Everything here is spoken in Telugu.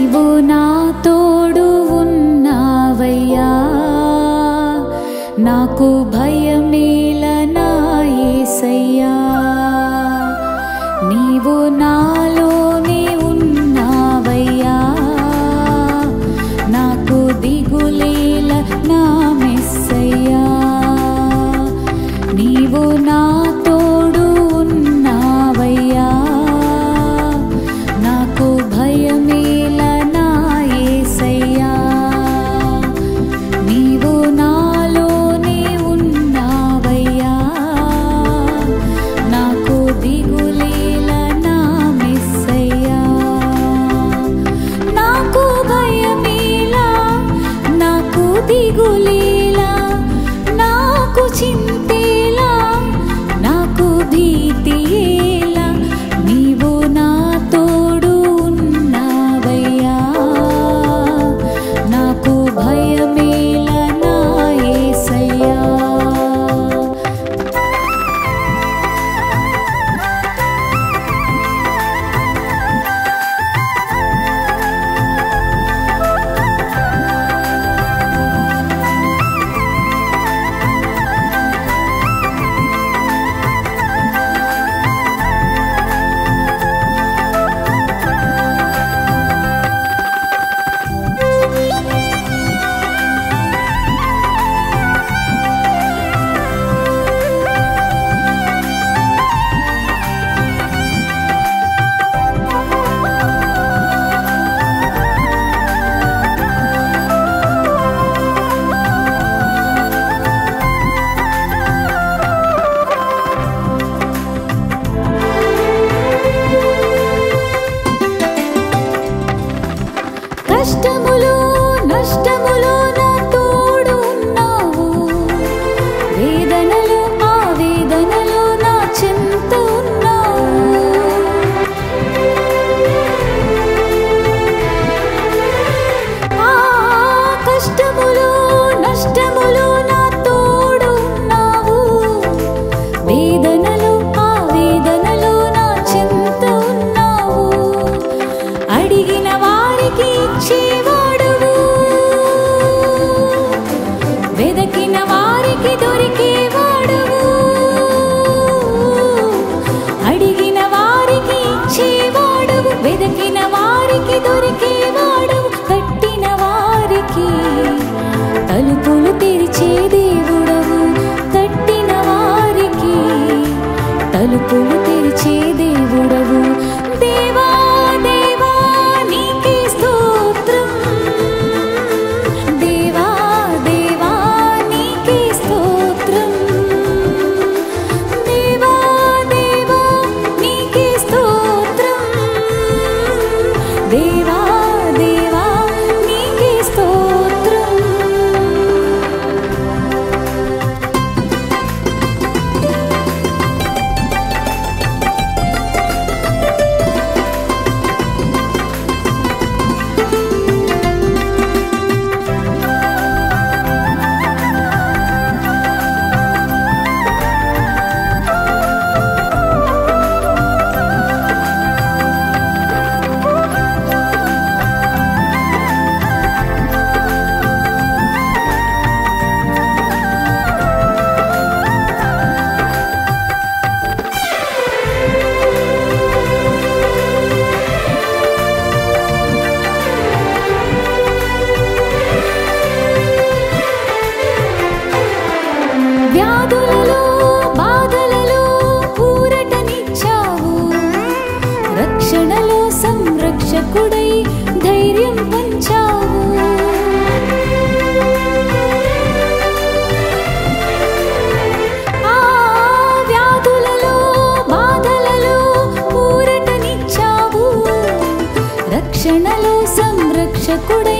నీవు నా తోడు ఉన్నావయ్యా, నాకు భయమేల నా యేసయ్యా. నీవు నాలోనే ఉన్నావయ్యా, నాకు దిగులేల నా మెస్సయ్యా. నీవు నా తోడు ఉన్నావయ్యా, నాకు భయమేల నా యేసయ్యా. నీవు నాలోనే ఉన్నావయ్యా, నాకు దిగులేల నా మెస్సయ్యా. నాకు భయమేల, నాకు దిగులేల, నాకు చింతేలా, నాకు భీతియేలా. నీవు నా తోడు ఉన్నావయ్యా, నాకు భయమేల నా యేసయ్యా. కష్టములో నష్టములో నా తోడు ఉన్నావు, వేదనలో ఆ వేదనలో నా చింత ఉన్నావు. ఆ కష్టములో నష్టములో నా తోడు ఉన్నావు, వేదనలో ఆ వేదనలో నా చింత ఉన్నావు. అడిగిన వారికి ఇచ్చేవాడువు, వెదకిన వారికి దొరికేవాడువు. అడిగిన వారికి ఇచ్చేవాడువు, వెదకిన వారికి దొరికేవాడువు. కట్టిన వారికి తలుపులు తెరిచే దేవుడవు, తట్టిన వారికి తలుపులు తెరిచే దేవుడవు. దేవా దేవా నీకే స్తోత్రం, దేవా దేవా నీకే స్తోత్రం, దేవా దేవా నీకే స్తోత్రం, దేవా దేవా నీకే స్తోత్రం. వ్యాధులలో బాధలలో ఊరటనిచ్చావు, రక్షణలో సంరక్షకుడై ధైర్యం పంచావు. ఆ వ్యాధులలో బాధలలో ఊరటనిచ్చావు, రక్షణలో సంరక్షకుడై